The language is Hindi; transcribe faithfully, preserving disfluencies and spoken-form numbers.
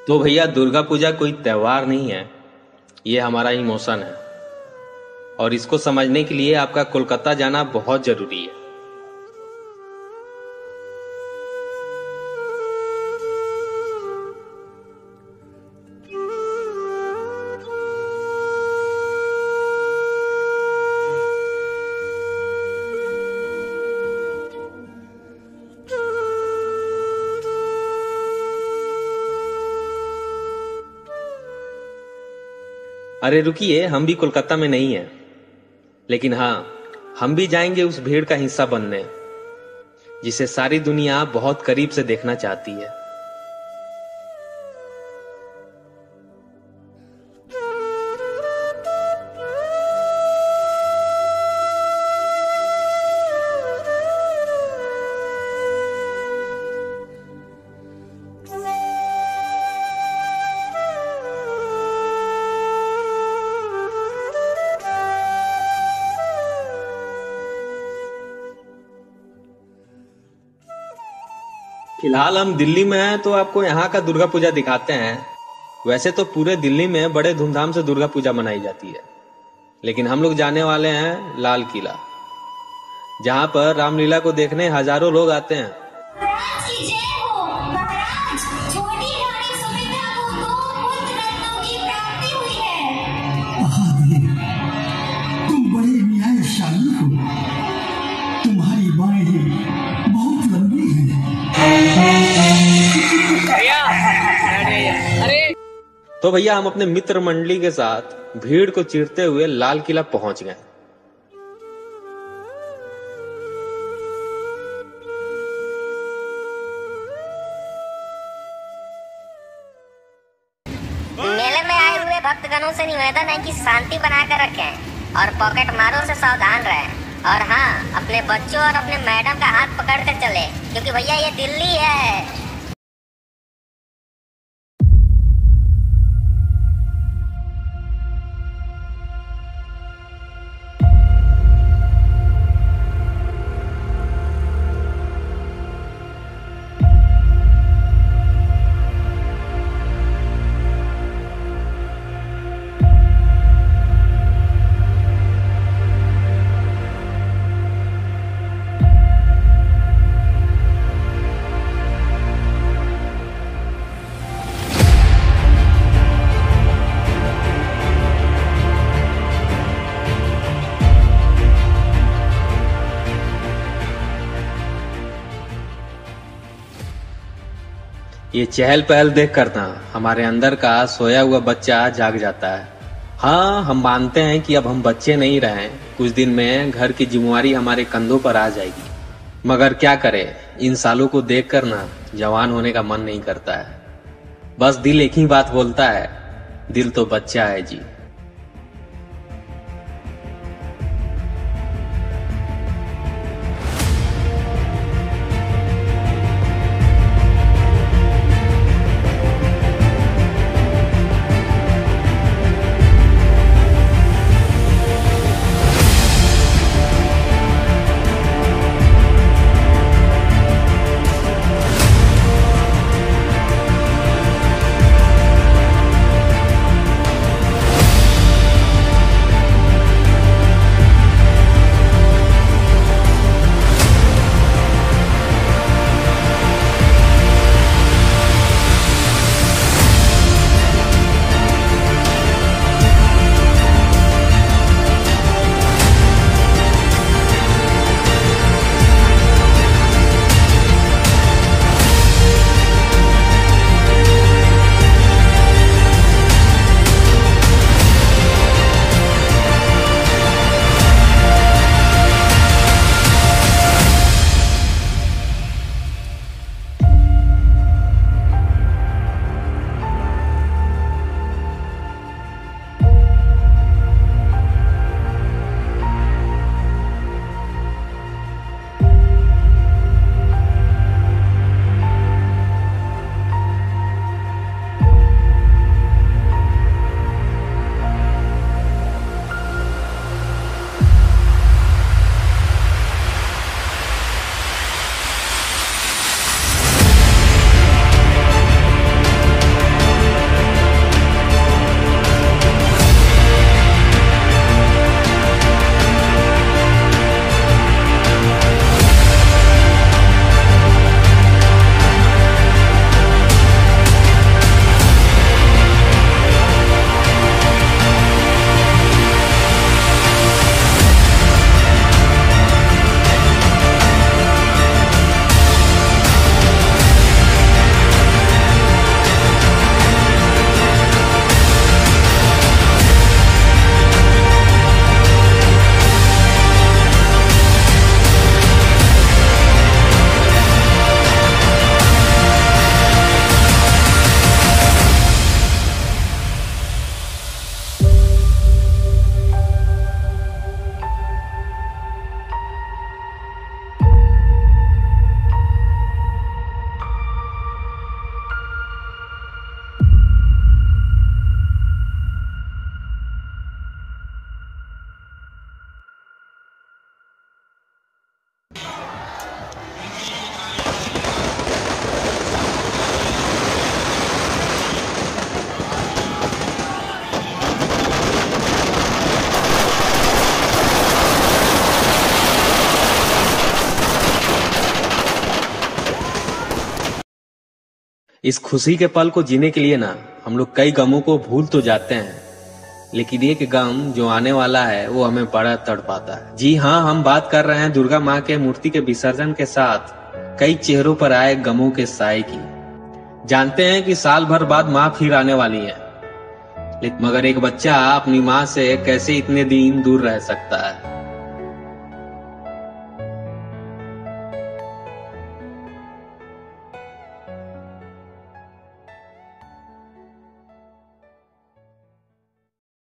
तो भैया दुर्गा पूजा कोई त्योहार नहीं है, ये हमारा इमोशन है और इसको समझने के लिए आपका कोलकाता जाना बहुत जरूरी है। अरे रुकिए, हम भी कोलकाता में नहीं हैं, लेकिन हाँ, हम भी जाएंगे उस भीड़ का हिस्सा बनने जिसे सारी दुनिया बहुत करीब से देखना चाहती है। फिलहाल हम दिल्ली में हैं तो आपको यहाँ का दुर्गा पूजा दिखाते हैं। वैसे तो पूरे दिल्ली में बड़े धूमधाम से दुर्गा पूजा मनाई जाती है, लेकिन हम लोग जाने वाले हैं लाल किला, जहाँ पर रामलीला को देखने हजारों लोग आते हैं। तुम बड़े न्यायशाली हो, तुम्हारी बाहें बहुत लंबी हैं। तो भैया हम अपने मित्र मंडली के साथ भीड़ को चीरते हुए लाल किला पहुंच गए। मेले में आए हुए भक्तगणों से निवेदन है कि शांति बनाकर रखें और पॉकेट मारों से सावधान रहें। और हाँ, अपने बच्चों और अपने मैडम का हाथ पकड़ कर चले, क्योंकि भैया ये दिल्ली है। ये चहल पहल देख कर ना हमारे अंदर का सोया हुआ बच्चा जाग जाता है। हाँ, हम मानते हैं कि अब हम बच्चे नहीं रहे, कुछ दिन में घर की जिम्मेवारी हमारे कंधों पर आ जाएगी, मगर क्या करें, इन सालों को देख कर ना जवान होने का मन नहीं करता है। बस दिल एक ही बात बोलता है, दिल तो बच्चा है जी। इस खुशी के पल को जीने के लिए ना हम लोग कई गमों को भूल तो जाते हैं, लेकिन एक गम जो आने वाला है वो हमें बड़ा तड़पाता है। जी हाँ, हम बात कर रहे हैं दुर्गा माँ के मूर्ति के विसर्जन के साथ कई चेहरों पर आए गमों के साए की। जानते हैं कि साल भर बाद माँ फिर आने वाली है, लेकिन मगर एक बच्चा अपनी माँ से कैसे इतने दिन दूर रह सकता है।